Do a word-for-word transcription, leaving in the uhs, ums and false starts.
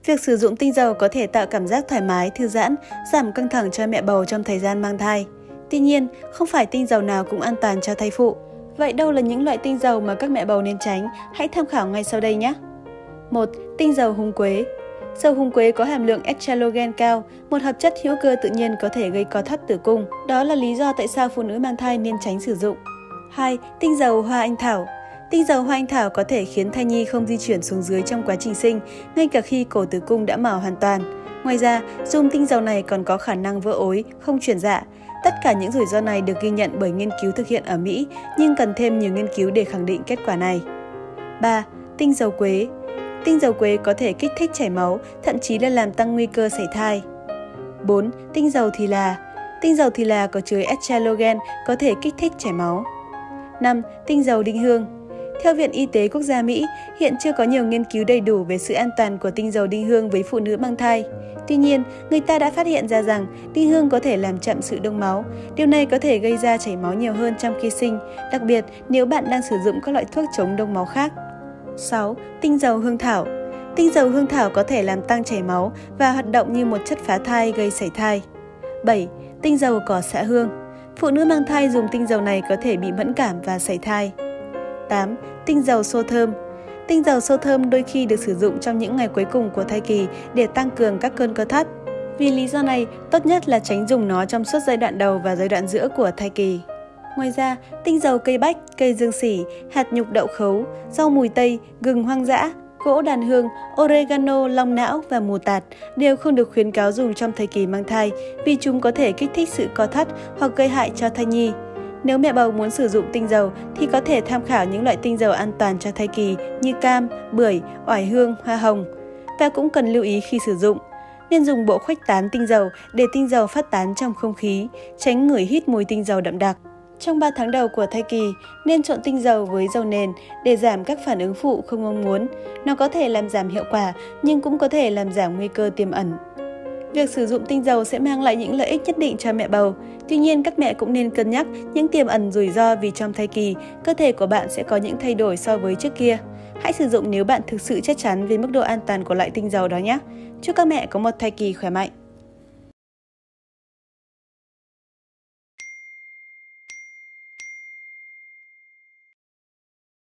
Việc sử dụng tinh dầu có thể tạo cảm giác thoải mái, thư giãn, giảm căng thẳng cho mẹ bầu trong thời gian mang thai. Tuy nhiên, không phải tinh dầu nào cũng an toàn cho thai phụ. Vậy đâu là những loại tinh dầu mà các mẹ bầu nên tránh? Hãy tham khảo ngay sau đây nhé! một. Tinh dầu húng quế. Dầu húng quế có hàm lượng estrogen cao, một hợp chất hữu cơ tự nhiên có thể gây co thắt tử cung. Đó là lý do tại sao phụ nữ mang thai nên tránh sử dụng. hai. Tinh dầu hoa anh thảo. Tinh dầu hoa anh thảo có thể khiến thai nhi không di chuyển xuống dưới trong quá trình sinh, ngay cả khi cổ tử cung đã mở hoàn toàn. Ngoài ra, dùng tinh dầu này còn có khả năng vỡ ối, không chuyển dạ. Tất cả những rủi ro này được ghi nhận bởi nghiên cứu thực hiện ở Mỹ, nhưng cần thêm nhiều nghiên cứu để khẳng định kết quả này. ba. Tinh dầu quế. Tinh dầu quế có thể kích thích chảy máu, thậm chí là làm tăng nguy cơ sảy thai. bốn. Tinh dầu thì là. Tinh dầu thì là có chứa estrogen, có thể kích thích chảy máu. năm. Tinh dầu đinh hương. Theo Viện Y tế Quốc gia Mỹ, hiện chưa có nhiều nghiên cứu đầy đủ về sự an toàn của tinh dầu đinh hương với phụ nữ mang thai. Tuy nhiên, người ta đã phát hiện ra rằng đinh hương có thể làm chậm sự đông máu. Điều này có thể gây ra chảy máu nhiều hơn trong khi sinh, đặc biệt nếu bạn đang sử dụng các loại thuốc chống đông máu khác. sáu. Tinh dầu hương thảo. Tinh dầu hương thảo có thể làm tăng chảy máu và hoạt động như một chất phá thai gây sảy thai. bảy. Tinh dầu cỏ xạ hương. Phụ nữ mang thai dùng tinh dầu này có thể bị mẫn cảm và sảy thai. tám. Tinh dầu xô thơm. Tinh dầu xô thơm đôi khi được sử dụng trong những ngày cuối cùng của thai kỳ để tăng cường các cơn co thắt. Vì lý do này, tốt nhất là tránh dùng nó trong suốt giai đoạn đầu và giai đoạn giữa của thai kỳ. Ngoài ra, tinh dầu cây bách, cây dương sỉ, hạt nhục đậu khấu, rau mùi tây, gừng hoang dã, gỗ đàn hương, oregano, long não và mù tạt đều không được khuyến cáo dùng trong thời kỳ mang thai vì chúng có thể kích thích sự co thắt hoặc gây hại cho thai nhi. Nếu mẹ bầu muốn sử dụng tinh dầu thì có thể tham khảo những loại tinh dầu an toàn cho thai kỳ như cam, bưởi, oải hương, hoa hồng. Và cũng cần lưu ý khi sử dụng. Nên dùng bộ khuếch tán tinh dầu để tinh dầu phát tán trong không khí, tránh ngửi hít mùi tinh dầu đậm đặc. Trong ba tháng đầu của thai kỳ, nên trộn tinh dầu với dầu nền để giảm các phản ứng phụ không mong muốn. Nó có thể làm giảm hiệu quả nhưng cũng có thể làm giảm nguy cơ tiềm ẩn. Việc sử dụng tinh dầu sẽ mang lại những lợi ích nhất định cho mẹ bầu. Tuy nhiên, các mẹ cũng nên cân nhắc những tiềm ẩn rủi ro vì trong thai kỳ, cơ thể của bạn sẽ có những thay đổi so với trước kia. Hãy sử dụng nếu bạn thực sự chắc chắn về mức độ an toàn của loại tinh dầu đó nhé. Chúc các mẹ có một thai kỳ khỏe mạnh.